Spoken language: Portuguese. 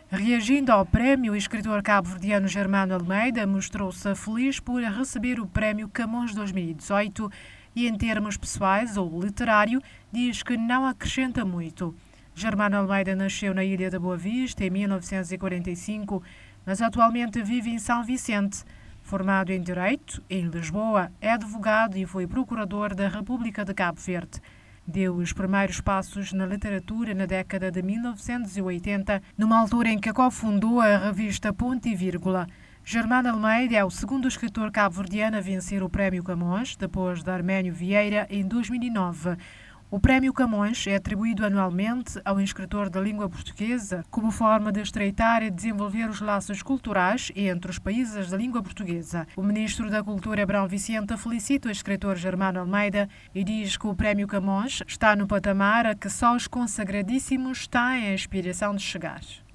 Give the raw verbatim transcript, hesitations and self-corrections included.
Reagindo ao prémio, o escritor cabo-verdiano Germano Almeida mostrou-se feliz por receber o prémio Camões dois mil e dezoito e, em termos pessoais ou literário, diz que não acrescenta muito. Germano Almeida nasceu na Ilha da Boa Vista em mil novecentos e quarenta e cinco, mas atualmente vive em São Vicente. Formado em Direito, em Lisboa, é advogado e foi procurador da República de Cabo Verde. Deu os primeiros passos na literatura na década de mil novecentos e oitenta, numa altura em que cofundou a revista Ponto e Vírgula. Germano Almeida é o segundo escritor cabo-verdiano a vencer o Prémio Camões, depois de Arménio Vieira, em dois mil e nove. O Prémio Camões é atribuído anualmente ao escritor da língua portuguesa como forma de estreitar e desenvolver os laços culturais entre os países da língua portuguesa. O ministro da Cultura, Abrão Vicente, felicita o escritor Germano Almeida e diz que o Prémio Camões está no patamar a que só os consagradíssimos têm a aspiração de chegar.